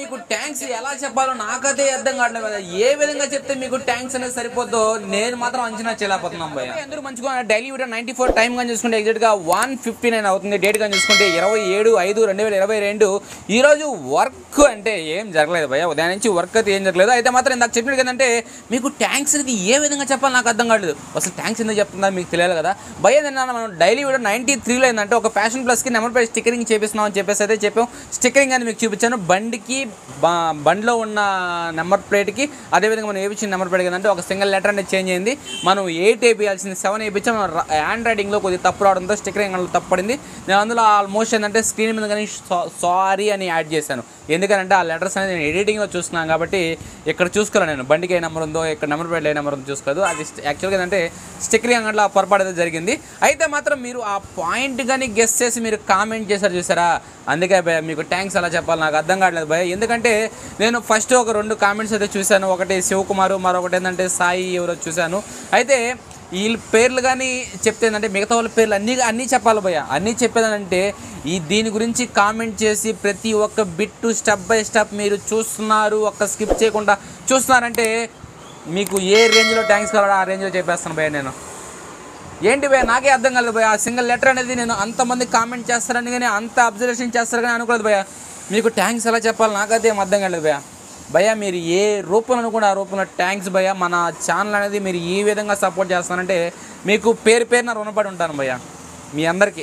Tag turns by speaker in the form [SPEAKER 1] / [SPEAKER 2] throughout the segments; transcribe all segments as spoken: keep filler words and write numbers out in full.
[SPEAKER 1] మీకు ట్యాంక్స్ ఎలా చెప్పాలో నాకైతే అర్థం కావట్లేదు కదా. ఏ విధంగా చెప్తే మీకు ట్యాంక్స్ అనేది సరిపోద్దో నేను మాత్రం అంచనా చేయలేకపోతున్నాం భయ్య. అందరూ మంచిగా daily video ninety four time కానీ చూసుకుంటే ఎగ్జాక్ట్ గా వన్ ఫిఫ్టీ నైన్ అవుతుంది. డేట్ కానీ చూసుకుంటే ఇరవై ఏడు ఐదు రెండు వేల ఇరవై రెండు ఈ రోజు వర్క్ అంటే ఏం జరగలేదు భయ్య. ఉదయం నుంచి వర్క్ అయితే ఏం జరగలేదు. అయితే మాత్రం ఇందాక చెప్పినట్టు ఏంటంటే మీకు ట్యాంక్స్ అనేది ఏ విధంగా చెప్పాలి నాకు అర్థం కావట్లేదు. అసలు ట్యాంక్స్ ఎందుకు చెప్తుందా మీకు తెలియాలి కదా భయ్య. నిన్న మనం డైలీ వీడియో నైన్టీ త్రీలో ఏంటంటే ఒక ఫ్యాషన్ ప్లస్ కి నెంబర్ ప్లేట్ స్టిక్కరింగ్ చేపిస్తున్నాం అని చెప్పేసి అయితే చెప్పాం. స్టిక్కరింగ్ అని మీకు చూపించాను. బండికి బండిలో ఉన్న నెంబర్ ప్లేట్కి అదేవిధంగా మనం వేయించిన నెంబర్ ప్లేట్ ఏంటంటే ఒక సింగిల్ లెటర్ అనేది చేంజ్ అయింది. మనం ఎయిట్ వేయాల్సింది సెవెన్ వేయించాం. హ్యాండ్ రైటింగ్లో కొద్దిగా తప్పు రావడంతో స్టిక్కరింగ్ అందులో తప్పు పడింది. నేను అందులో ఆల్మోస్ట్ ఏంటంటే స్క్రీన్ మీద కానీ సారీ అని యాడ్ చేశాను. ఎందుకంటే ఆ లెటర్స్ అనేది నేను ఎడిటింగ్లో చూస్తున్నాను కాబట్టి ఇక్కడ చూసుకోవాలి. నేను బండికి ఏ నెంబర్ ఉందో ఇక్కడ నెంబర్ ప్లేట్ ఏ నెంబర్ ఉందో చూసుకోదు. అది యాక్చువల్గా ఏంటంటే స్టిక్కరింగ్ అంగట్లో ఆ పొరపాటు అయితే జరిగింది. అయితే మాత్రం మీరు ఆ పాయింట్ కానీ గెస్ చేసి మీరు కామెంట్ చేశారు చూసారా, అందుకే భయ మీకు ట్యాంక్స్ అలా చెప్పాలి నాకు అర్థం కావట్లేదు భయ. ఎందుకంటే నేను ఫస్ట్ ఒక రెండు కామెంట్స్ అయితే చూశాను. ఒకటి శివకుమారు, మరొకటి ఏంటంటే సాయి ఎవరో చూశాను. అయితే వీళ్ళ పేర్లు కానీ చెప్తే ఏంటంటే మిగతా వాళ్ళ పేర్లు అన్నీ అన్నీ చెప్పాలి భయ్య. అన్నీ చెప్పేదానంటే ఈ దీని గురించి కామెంట్ చేసి ప్రతి ఒక్క బిట్ స్టెప్ బై స్టెప్ మీరు చూస్తున్నారు, ఒక్క స్కిప్ చేయకుండా చూస్తున్నారంటే మీకు ఏ రేంజ్లో ట్యాంక్స్ కావాలో ఆ రేంజ్లో చెప్పేస్తాను భయ్య. నేను ఏంటి భయ్య నాకే అర్థం కాలేదు భయ్య. ఆ సింగిల్ లెటర్ అనేది నేను అంతమంది కామెంట్ చేస్తారని కానీ అంత అబ్జర్వేషన్ చేస్తారు కానీ అనుకోలేదు భయ్య. మీకు ట్యాంక్స్ ఎలా చెప్పాలి నాకైతే ఏం అర్థం కాలేదు భయ్య. భయ్య మీరు ఏ రూపంలో అనుకుంటే ఆ రూపంలో ట్యాంక్స్ భయ్య. మన ఛానల్ అనేది మీరు ఈ విధంగా సపోర్ట్ చేస్తానంటే మీకు పేరు పేరున రుణపడి ఉంటాను భయ్య మీ అందరికీ.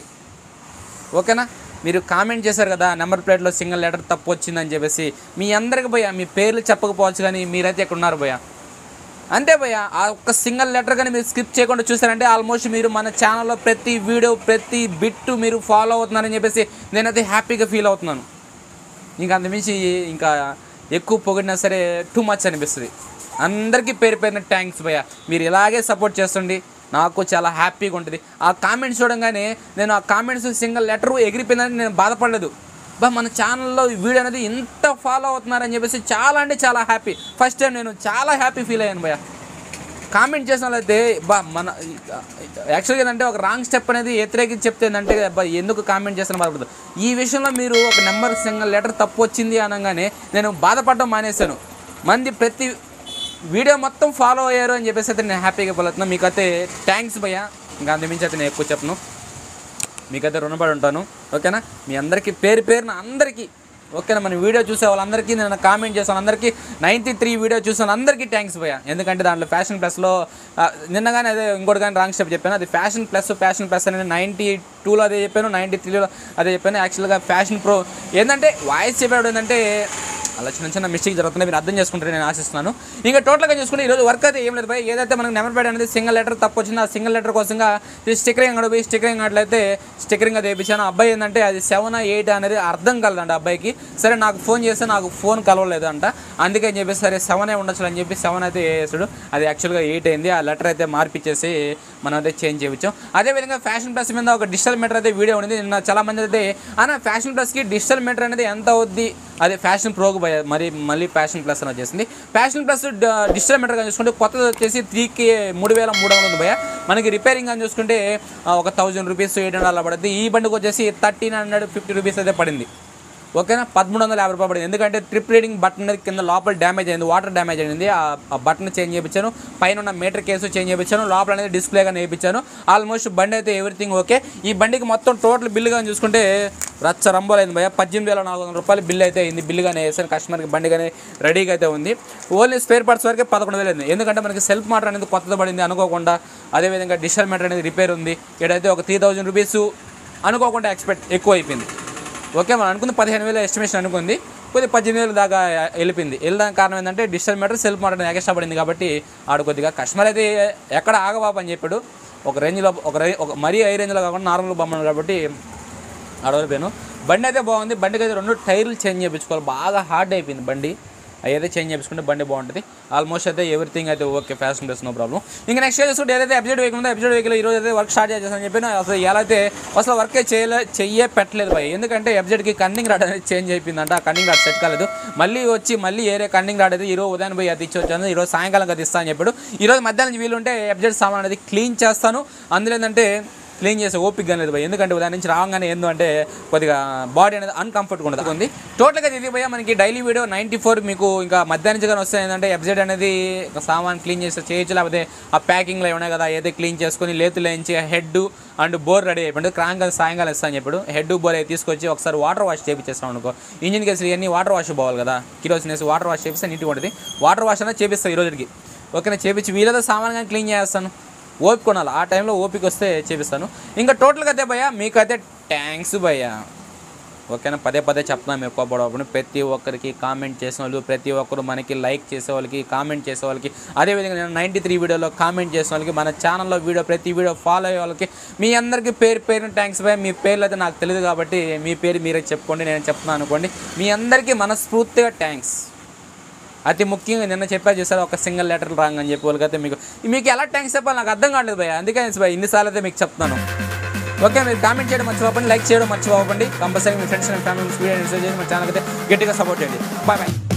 [SPEAKER 1] ఓకేనా, మీరు కామెంట్ చేశారు కదా నెంబర్ ప్లేట్లో సింగిల్ లెటర్ తప్పు వచ్చిందని చెప్పేసి మీ అందరికి భయ్య మీ పేర్లు చెప్పకపోవచ్చు కానీ మీరైతే ఇక్కడ ఉన్నారు భయ్య. అంతే భయ్య. ఆ ఒక్క సింగిల్ లెటర్ కానీ మీరు స్కిప్ చేయకుండా చూసారంటే ఆల్మోస్ట్ మీరు మన ఛానల్లో ప్రతి వీడియో ప్రతి బిట్ మీరు ఫాలో అవుతున్నారని చెప్పేసి నేనైతే హ్యాపీగా ఫీల్ అవుతున్నాను. ఇంకా అంతమించి ఇంకా ఎక్కువ పొగిడినా సరే టూ మచ్ అనిపిస్తుంది. అందరికీ పేరు పేరున థ్యాంక్స్ భయ్య. మీరు ఇలాగే సపోర్ట్ చేస్తుండి నాకు చాలా హ్యాపీగా ఉంటుంది. ఆ కామెంట్స్ చూడంగానే నేను ఆ కామెంట్స్ సింగిల్ లెటర్ ఎగిరిపోయిందని నేను బాధపడలేదు. బా మన ఛానల్లో వీడియో అనేది ఇంత ఫాలో అవుతున్నారని చెప్పేసి చాలా అంటే చాలా హ్యాపీ. ఫస్ట్ టైం నేను చాలా హ్యాపీ ఫీల్ అయ్యాను భయ్య. కామెంట్ చేసిన వాళ్ళైతే బా మన యాక్చువల్గా ఏంటంటే ఒక రాంగ్ స్టెప్ అనేది వ్యతిరేకించి చెప్తే ఏంటంటే బా ఎందుకు కామెంట్ చేస్తాను బాధపడదు. ఈ విషయంలో మీరు ఒక నెంబర్ సింగిల్ లెటర్ తప్పు వచ్చింది అనగానే నేను బాధపడడం మానేశాను. మంది ప్రతి వీడియో మొత్తం ఫాలో అయ్యారు అని చెప్పేసి అయితే నేను హ్యాపీగా పలుతున్నాను. మీకైతే థ్యాంక్స్ భయ్య. ఇంకా అంతమించి అయితే నేను ఎక్కువ చెప్పను, మీకైతే రుణపడి ఉంటాను. ఓకేనా, మీ అందరికీ పేరు పేరున అందరికీ ఓకేనా. మన వీడియో చూసే వాళ్ళందరికీ నేను కామెంట్ చేశాను అందరికీ నైంటీ త్రీ వీడియో చూసాను అందరికీ థ్యాంక్స్ భయ్య. ఎందుకంటే దాంట్లో ఫ్యాషన్ ప్లస్లో నిన్నగానే అదే ఇంకోటి కానీ రాంగ్ స్టెప్ చెప్పాను. అది ఫ్యాషన్ ప్లస్ ఫ్యాషన్ ప్లస్ అనేది నైంటీ టూలో అదే చెప్పాను, నైంటీ త్రీలో అదే చెప్పాను. యాక్చువల్గా ఫ్యాషన్ ప్రో ఏంటంటే వాయిస్ చెప్పాడు ఏంటంటే అలా చిన్న చిన్న మిస్టేక్ జరుగుతున్నాయి, మీరు అర్థం చేసుకుంటారు నేను ఆశిస్తున్నాను. ఇంకా టోటల్గా చూసుకుంటే ఈరోజు వర్క్ అయితే ఏం లేదు భయ్య. ఏదైతే మనకు నెంబర్ ప్లేట్ అనేది సింగిల్ లెటర్ తప్పు వచ్చిందో ఆ సింగిల్ లెటర్ కోసంగా స్టిక్కరింగ్ అక్కడ పోయి స్టిక్కరింగ్ అట్లయితే స్టిక్కరింగ్ అది వేయించాను. అబ్బాయి ఏంటంటే అది సెవెన్ ఎయిట్ అనేది అర్థం కలదంట అబ్బాయికి. సరే నాకు ఫోన్ చేస్తే నాకు ఫోన్ కలవలేదు అంట, అందుకే అని చెప్పేసి సరే సెవెన్ ఏ ఉండొచ్చు అని చెప్పి సెవెన్ అయితే వేసాడు. అది యాక్చువల్గా ఎయిట్ అయింది. ఆ లెటర్ అయితే మార్పిచ్చేసి మనం అయితే చేంజ్ చేయించాం. అదేవిధంగా ఫ్యాషన్ ప్లస్ మీద ఒక డిజిటల్ మీటర్ అయితే వీడియో ఉంది. నిన్న చాలా మంది అయితే అన్న ఫ్యాషన్ ప్లస్కి డిజిటల్ మీటర్ అనేది ఎంత అవుద్ది, అదే ఫ్యాషన్ ప్రోకు భయ మరి మళ్ళీ ఫ్యాషన్ ప్లస్ అని వచ్చేసింది. ఫ్యాషన్ ప్లస్ డిజిటల్ మీటర్ కానీ చూసుకుంటే కొత్తది వచ్చేసి త్రీకి మూడు వేల మూడు వందలు ఉంది భయ. మనకి రిపేరింగ్ అని చూసుకుంటే ఒక థౌజండ్ రూపీస్ ఎయిట్ హండ్రెడ్ అలా పడుతుంది. ఈ బండికి వచ్చేసి థర్టీన్ హండ్రెడ్ ఫిఫ్టీ రూపీస్ అయితే పడింది. ఓకేనా, పదమూడు వందల యాభై రూపాయలు పడింది. ఎందుకంటే ట్రిప్ రీడింగ్ బటన్ అనేది కింద లోపల డ్యామేజ్ అయింది, వాటర్ డ్యామేజ్ అయింది. ఆ బటన్ చేంజ్ చేయించాను, పైన ఉన్న మీటర్ కేసు చేంజ్ చేయించాను, లోపల అనేది డిస్ప్లే కానీ వేయించాను. ఆల్మోస్ట్ బండి అయితే ఎవ్రీథింగ్ ఓకే. ఈ బండికి మొత్తం టోటల్ బిల్లు కానీ చూసుకుంటే రచ్చ రంబోలైంది భయ. పద్దెనిమిది వేల నాలుగు వందల రూపాయలు బిల్ అయితే అయింది. బిల్లు కానీ వేసాను కస్టమర్కి, బండి కానీ రెడీగా అయితే ఉంది. ఓన్లీ స్పేర్ పార్ట్స్ వరకే పదకొండు వేలు అయింది. ఎందుకంటే మనకి సెల్ఫ్ మోటార్ అనేది కొత్తది పడింది అనుకోకుండా. అదేవిధంగా డిజిటల్ మీటర్ అనేది రిపేర్ ఉంది. ఇక్కడైతే ఒక త్రీ థౌజండ్ రూపీస్ అనుకోకుండా ఎక్స్పెక్ట్ ఎక్కువ అయిపోయింది. ఓకే, మనం అనుకుంది పదిహేను వేల ఎస్టిమేషన్ అనుకుంది, కొద్దిగా పద్దెనిమిది వేలు దాకా వెళ్ళిపోయింది. వెళ్ళడానికి కారణం ఏంటంటే digital meter self motor extra పడింది కాబట్టి ఆడు కొద్దిగా కస్టమర్ అయితే ఎక్కడ ఆగబాబు అని చెప్పాడు. ఒక రేంజ్లో ఒక రే ఒక మరీ హై రేంజ్లో కాకుండా నార్మల్ బొమ్మను కాబట్టి ఆడవైపోయాను. బండి అయితే బాగుంది. బండికి అయితే రెండు టైర్లు చేంజ్ చేయించుకోవాలి, బాగా హార్డ్ అయిపోయింది బండి. అయితే చేంజ్ చేసుకుంటే బండి బాగుంటుంది. ఆల్మోస్ట్ అయితే ఎవ్రీథింగ్ అయితే okay, fashion plus no problem. ఇంకా నెక్స్ట్ చూసుకుంటే ఏదైతే ఎపిసోడ్ వెహికల్ ఉందో ఎపిసోడ్ వెహికల్ ఈరోజు అయితే వర్క్ స్టార్ట్ చేస్తానని చెప్పి అసలు ఎలా అయితే అసలు వర్కే చేయలే చెయ్యే పెట్టలేదు భయ. ఎందుకంటే ఎఫ్జెడ్కి కన్నింగ్ రాడ్ అనేది చేంజ్ అయిపోయిందంట. ఆ కన్నింగ్ రాడ్ సెట్ కాలేదు. మళ్ళీ వచ్చి మళ్ళీ ఏరే కన్నింగ్ రాడ్ అయితే ఈరోజు ఉదయం పోయి అది ఇచ్చి వచ్చాను. ఈరోజు సాయంకాలం అది ఇస్తాను అని చెప్పాడు. ఈరోజు మధ్యాహ్నం వీలు ఉంటే ఎఫ్జెడ్ సామాన్ అనేది క్లీన్ చేస్తాను. అందులో ఏంటంటే క్లీన్ చేసే ఓపిక కానీ లేదు భయ. ఎందుకంటే దాని నుంచి రాగానే ఏందో అంటే కొద్దిగా బాడీ అనేది అన్కంఫర్ట్గా ఉండదు. టోటల్గా ఇది భయ మనకి డైలీ వీడియో నైంటీ ఫోర్ మీకు ఇంకా మధ్యాహ్నం నుంచి కానీ వస్తే ఏంటంటే ఎఫ్జెడ్ అనేది సామాన్ క్లీన్ చేస్తే చేయొచ్చు, లేకపోతే ఆ ప్యాకింగ్లో ఉన్నాయి కదా ఏదో క్లీన్ చేసుకొని లేతులు వేయించి హెడ్ అండ్ బోర్ రెడీ అయిపోయింది. క్రాంక్ అది సాయంకాలం ఇస్తాను చెప్పాడు. హెడ్ బోర్ అయితే తీసుకొచ్చి ఒకసారి వాటర్ వాష్ చేపించేస్తాం అనుకో. ఇంజిన్ కేసులు ఇవన్నీ వాటర్ వాష్ పోవాలి కదా, కిరోసిన్ వేసి వాటర్ వాష్ చేపిస్తే నీట్గా ఉంటుంది. వాటర్ వాష్ అనేది చేపిస్తాను ఈ రోజుకి. ఓకేనా, చేపించి వీలతో సామాన్ కానీ క్లీన్ చేస్తాను. ఓపిక కొనాలి, ఆ టైంలో ఓపిక వస్తే చేపిస్తాను. ఇంకా టోటల్గా అయితే భయ్యా మీకైతే థ్యాంక్స్ భయ్యా. ఓకేనా, పదే పదే చెప్తున్నాం ఎక్కువ పడవప్పుడు. ప్రతి ఒక్కరికి కామెంట్ చేసిన వాళ్ళు, ప్రతి ఒక్కరు మనకి లైక్ చేసే వాళ్ళకి, కామెంట్ చేసే వాళ్ళకి, అదేవిధంగా నేను నైంటీ త్రీ వీడియోలో కామెంట్ చేసిన వాళ్ళకి, మన ఛానల్లో వీడియో ప్రతి వీడియో ఫాలో అయ్యే వాళ్ళకి మీ అందరికీ పేరు పేరున థ్యాంక్స్ భయ్యా. మీ పేర్లు అయితే నాకు తెలియదు కాబట్టి మీ పేరు మీరే చెప్పుకోండి, నేను చెప్తున్నాను అనుకోండి. మీ అందరికీ మనస్ఫూర్తిగా థ్యాంక్స్. అతి ముఖ్యంగా నిన్న చెప్పారు చూసారు ఒక సింగిల్ లెటర్ రాంగ్ అని చెప్పి వాళ్ళకైతే మీకు మీకు ఎలా థ్యాంక్స్ చెప్పాలి నాకు అర్థం కావట్లేదు భయ్యా. అందుకని భయ్యా ఇన్నిసార్లు అయితే మీకు చెప్తాను. ఓకే, మీరు కామెంట్ చేయడం మర్చిపోకండి, లైక్ చేయడం మర్చిపోకండి. కంపల్సరీ మీ ఫ్రెండ్స్ అండ్ ఫ్యామిలీ వీడియో చేసి మా ఛానల్ అయితే గట్టిగా సపోర్ట్ చేయండి. Bye bye.